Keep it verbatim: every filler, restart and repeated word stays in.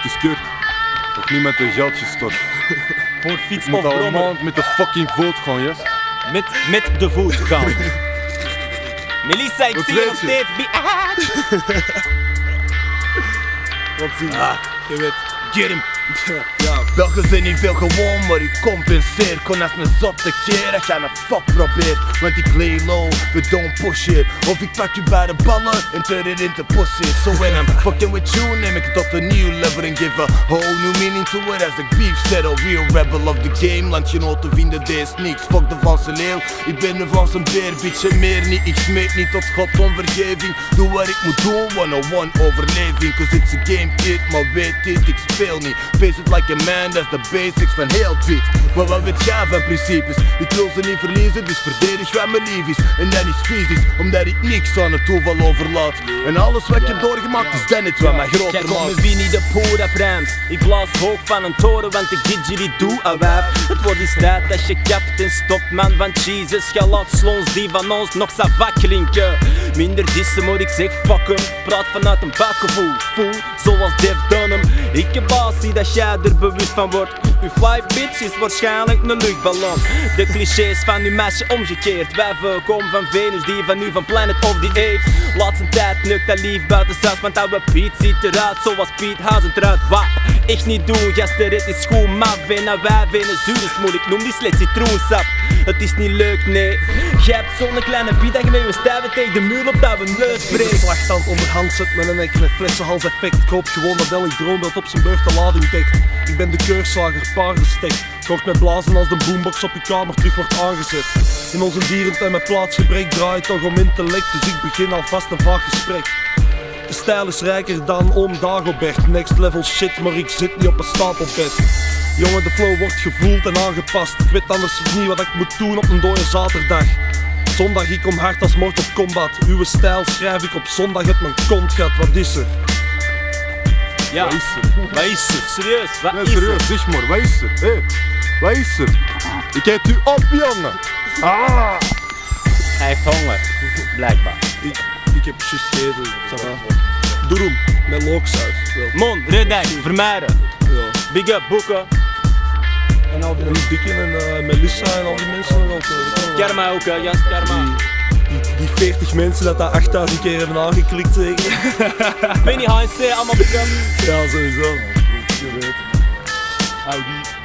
geskeurd. Nog niet met een geldje stort. Voor fiets Ik moet of al een brommer. maand met de fucking voet gaan, yes? Met, met de voet gaan. Melissa, ik Wat zie je nog weet je? steeds. Be- Wat zie je? Ah, Je weet. Get him. Ja. Welke zijn niet veel gewoon, maar ik compenseer. Kon als een zotte keer als je aan een fuck probeert. Want ik lay low, but don't push it. Of ik pak je bij de ballen en turn it into pussy. So when I'm fucking with you, neem ik het tot een nieuw level en give a whole new meaning to it. As ik beef settle, real rebel of the game. Landgenoten vinden deze niks, fuck de Vlaamse leeuw. Ik ben een Vlaamse beer, bitch en meer niet. Ik smeek niet tot God om vergeving. Doe wat ik moet doen, one-on-one overleving. Cause it's a game kid, maar weet dit, ik speel niet. Face it like a man, that's the basics van heel dit. Maar wat weet jij van principes? Ik wil ze niet verliezen, dus verdedig wat mijn lief is. En dat is fysisch, omdat ik niks aan het toeval overlaat. En alles wat ik heb doorgemaakt is dan het wat mij groter Kijk op maakt. me Winnie de Pooh, op Rams. Ik blaas hoog van een toren, want ik didgeridoo, ah wijf. Het wordt eens tijd dat je kapt en stopt, man, van Jesus. Je laat slons die van ons nog savak klinken. Minder dissen, maar ik zeg fuck em. Praat vanuit een bakgevoel, voel zoals Def Dunham. Ik heb baas, zie dat jij er bewust van wordt. Uw fly bitch is waarschijnlijk een luchtballon. De clichés van uw meisje omgekeerd. Wij komen van Venus, die van u van Planet of the Apes. Laatste tijd nukt dat lief buiten zelfs, want ouwe Piet ziet eruit zoals Piet Hazen eruit. Wat? Echt niet doen, gasten, het is goed, maar vinden wij vinden zure smoel. Ik noem die slecht citroensap. Het is niet leuk, nee. Jij hebt zo'n kleine piet dat je met je stijven tegen de muur op dat we neus Ik de breekt. slagtand onderhand zet met een enkele flessenhals effect. Ik hoop gewoon dat elk droombeeld op zijn beurt de lading dekt. Ik ben de keurslager, paardenstek. Het hoort mij blazen als de boombox op je kamer terug wordt aangezet. In onze dierentuin met plaatsgebrek draai je toch om intellect, dus ik begin alvast een vaag gesprek. De stijl is rijker dan oom Dagobert. Next level shit, maar ik zit niet op een stapelbed. Jongen, de flow wordt gevoeld en aangepast. Ik weet anders niet wat ik moet doen op een dode zaterdag. Zondag, ik kom hard als moord op combat. Uwe stijl schrijf ik op zondag uit mijn kont gaat. Wat is er? Ja, Wat is er? wat is er? Serieus, wat Ja, is er? serieus, zeg maar, wat is er? Hé, wat is er? Ik eet u op, jongen! Ah! Hij heeft honger, blijkbaar. Ik, ik heb juist gegeten, ça va. Doeroem, met looksaus. Wel. Mon, Redijk, Vermeire. Ja. Big up, boeken. En al die en Dikken en uh, Melissa en al die mensen nog altijd. Karma ook, hè, juist Karma. Die, die veertig mensen dat daar achtduizend keer hebben aangeklikt zeker. Benny H C, allemaal bekend. Ja, sowieso. Je weet. Audi.